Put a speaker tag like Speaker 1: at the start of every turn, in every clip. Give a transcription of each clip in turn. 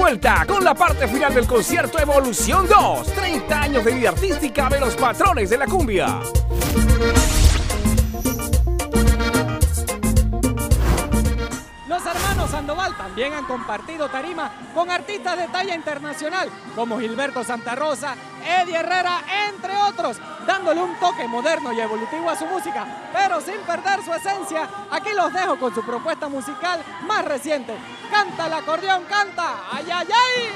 Speaker 1: vuelta con la parte final del concierto Evolución 2. 30 años de vida artística de los patrones de la cumbia.
Speaker 2: Los hermanos Sandoval también han compartido tarima con artistas de talla internacional como Gilberto Santa Rosa, Eddie Herrera, entre otros, dándole un toque moderno y evolutivo a su música, pero sin perder su esencia. Aquí los dejo con su propuesta musical más reciente. Canta el acordeón, canta, ay, ay, ay.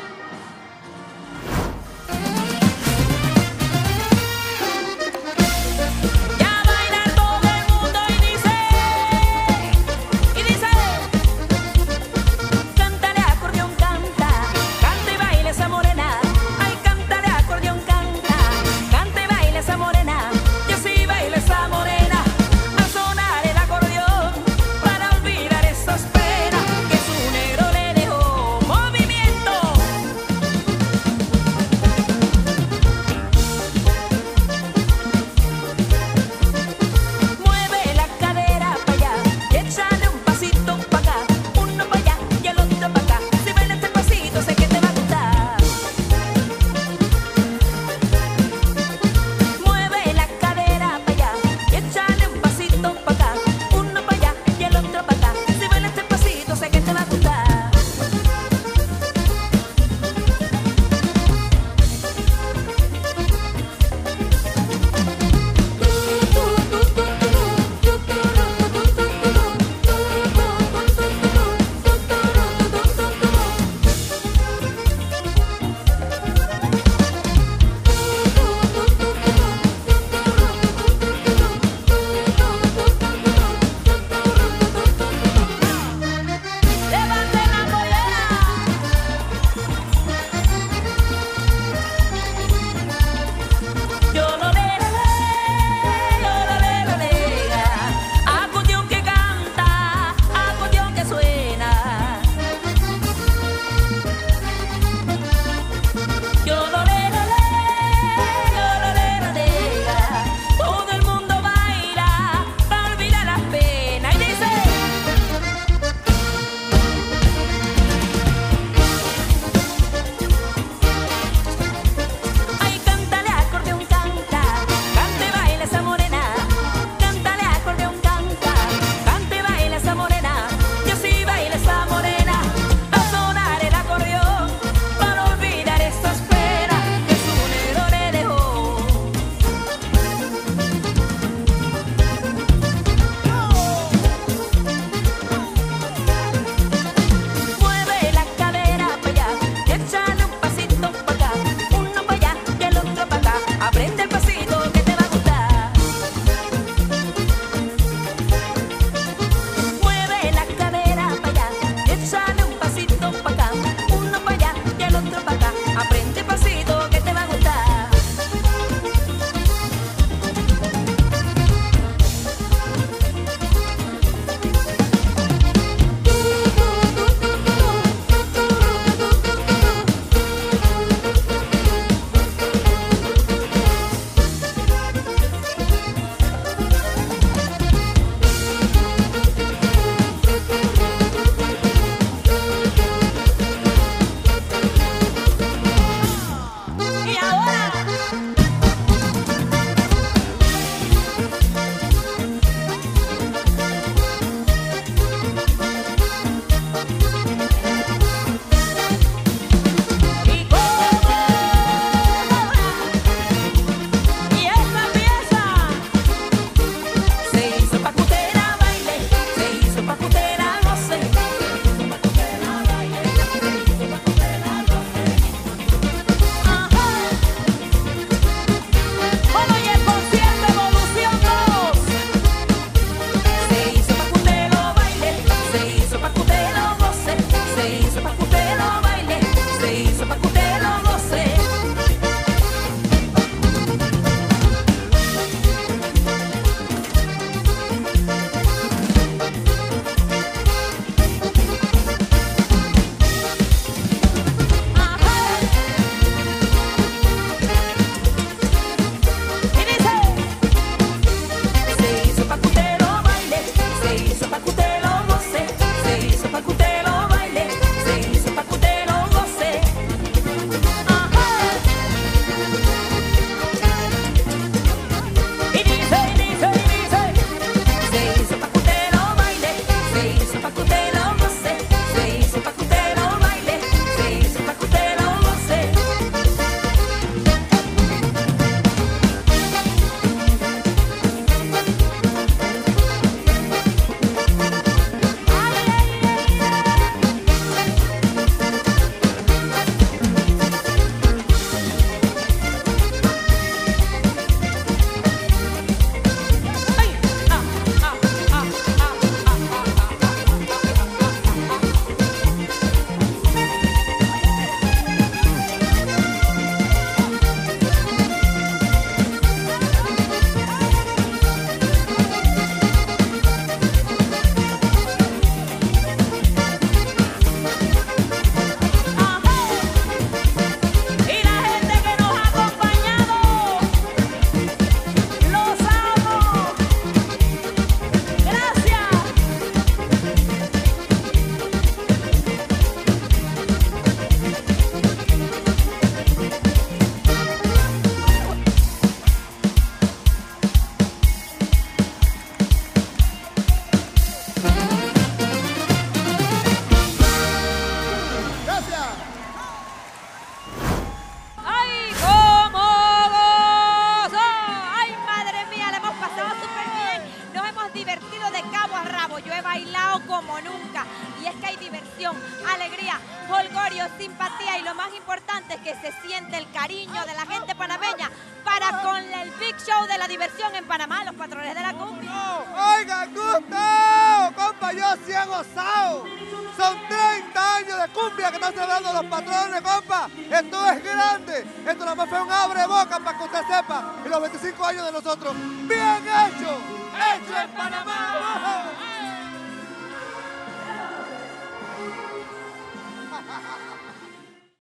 Speaker 3: bailado como nunca. Y es que hay diversión, alegría, jolgorio, simpatía y lo más importante es que se siente el cariño de la gente panameña para con el big show de la diversión en Panamá, los patrones de la cumbia.
Speaker 4: ¡Oigan, Gustavo! ¡Compa, yo sí he gozado! Son 30 años de cumbia que están celebrando los patrones, compa. Esto es grande. Esto nada más fue un abre boca para que usted sepa. Y los 25 años de nosotros. ¡Bien hecho! ¡Hecho en Panamá!